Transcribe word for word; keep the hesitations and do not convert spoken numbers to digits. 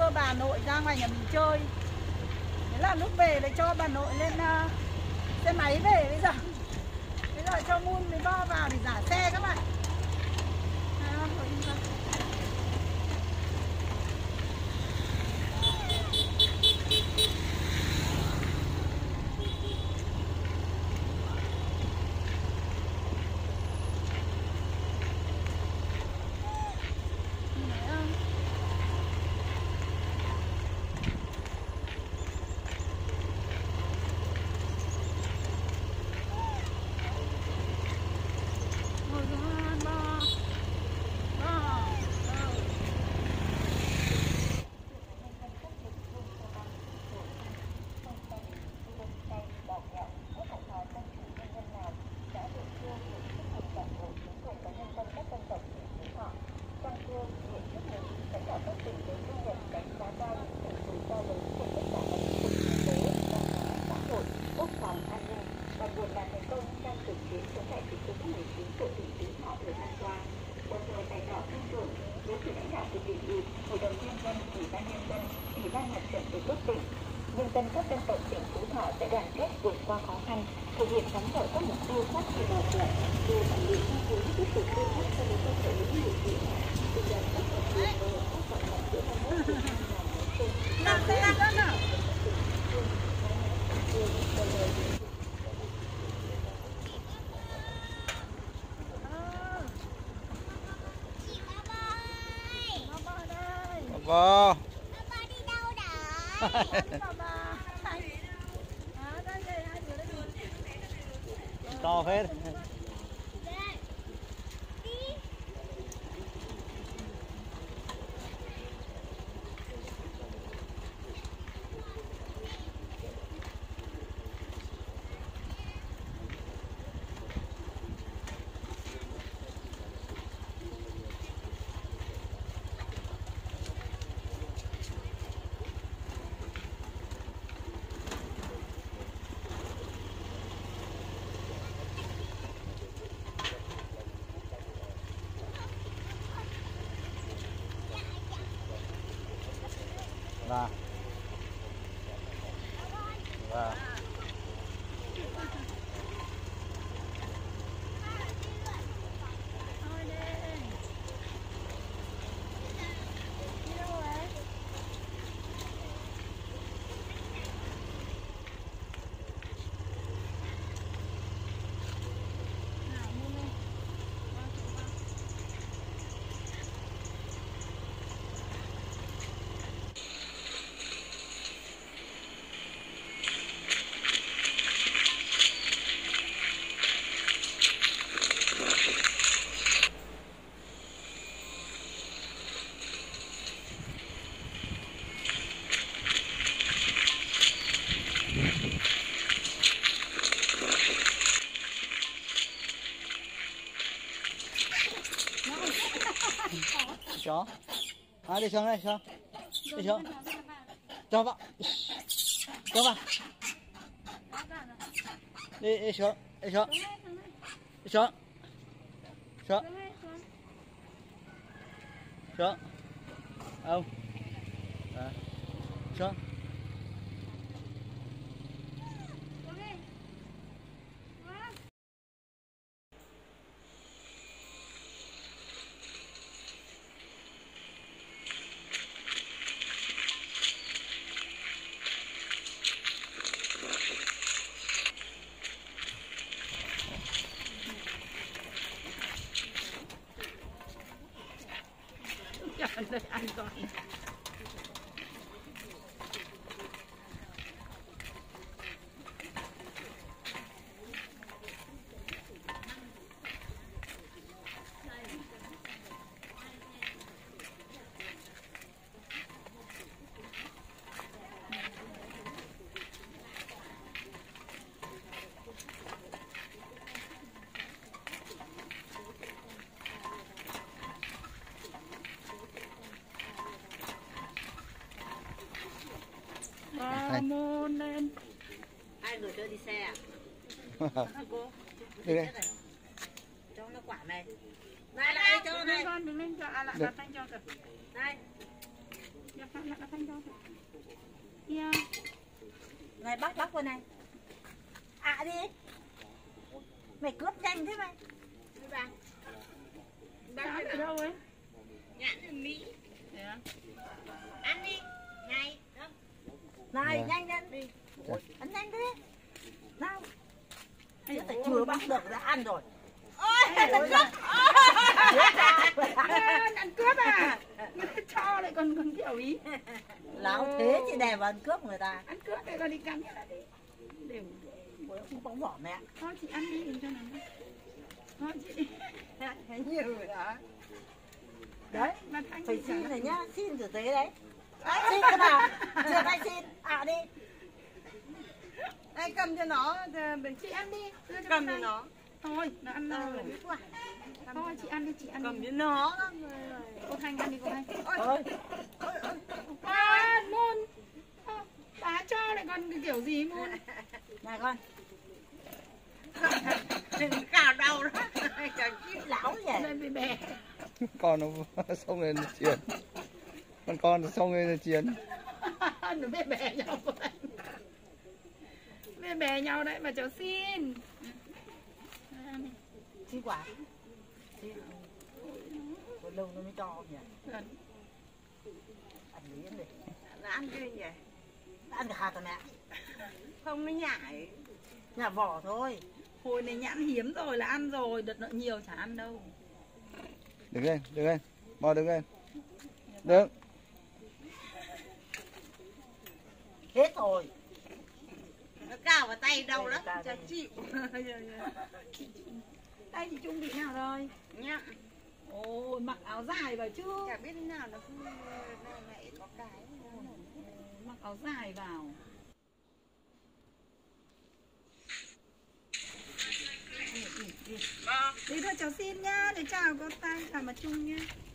đưa bà nội ra ngoài nhà mình chơi. Thế là lúc về lại cho bà nội lên uh, xe máy về bây giờ. Bây giờ cho Mun mới bo vào để giả xe các bạn. À, thôi đi thôi. Nhân dân các dân tộc tỉnh Phú Thọ sẽ đoàn kết vượt qua khó khăn, thực hiện thắng lợi các mục tiêu phát triển bền vững, đưa bản lĩnh nghiên cứu tiếp tục đưa phát cho đến cơ sở lĩnh vực kỹ thuật, từ đoàn các tập đoàn và hợp tác cộng đồng giữa hai nước Việt Nam và nói chung. Làm thế nào nào? Bò. Bò đi đâu đó? To phết. Và và chó. À, đi xuống đây, xuống. Đi xuống. Cho vào. Cho vào. Đi, đi xuống. Đi xuống. Đi xuống. Xuống. Xuống. Không. À. Xuống. An toàn. Hai. Lên. Hai người chơi đi xe à? Cô. Đi đây. Cho nó quả này. Này này cho này. Con đừng lên cho à lại đặt tay cho kìa. Này. Dạ. Mẹ đặt thanh cho. Kia. Này bắt bắt qua này. À đi. Mày cướp nhanh thế mày. Đi bà. Bà ở đâu ấy? Nhãn ở Mỹ. Ăn đi. Này. Này Dạ. nhanh lên đi. Ăn nhanh thế. Nào. Chứ phải chưa bắt được đã ăn rồi. Ôi, ăn cướp. Ăn cướp à? Người ta cho lại còn còn kiểu ý. Láo thế chị đè vào ăn cướp người ta. Ăn cướp này còn đi cắn cái đi. Đều. Không bóng bỏ mẹ. Thôi chị ăn đi đừng cho nó. Thôi chị. Thấy nhiều rồi đó. Đấy, mà thanh Phải chị xin trả rồi nhá, xin tử tế đấy. Đấy, xin các bà. Chưa tay xin. À đi. Đây cầm cho nó, chị ăn đi. Cầm cho nó. Thôi, nó ăn Ờ, rồi. biết quá. Thôi chị ăn đi, chị ăn Cầm đi. cho nó. Cô Thanh ăn đi cô Thanh. Ôi. À, Mun. Bà cho lại còn cái kiểu gì Mun? Này con. Cào đầu đó. Cào chít lão vậy. Đây bị bè. Con nó xông lên chiến. Con con nó xông lên chiến. Nó bè bè nhau vậy. Bè bè nhau đấy mà cháu xin. Xin quả. Xin. Còn lâu nó mới cho nhỉ. Gần. Ăn miếng đi. Nó ăn cái gì vậy? Ăn cả hạt rồi mẹ. Không, nó nhảy. Nhà vỏ thôi. Hồi này nhãn hiếm rồi là ăn rồi, đợt nợ nhiều chả ăn đâu. Đứng lên, đứng lên. Bò đứng lên. Đứng. Hết rồi. Nó cào vào tay đâu đó, Đây, chả chịu. Tay chị Trung bị nào rồi? Nhá. Ôi, mặc áo dài vào chứ. Chả biết thế nào nó không lại có cái. Mặc áo dài vào. Đi thôi cháu xin nhá, để chào cô Tay, chào mặt Trung nhá.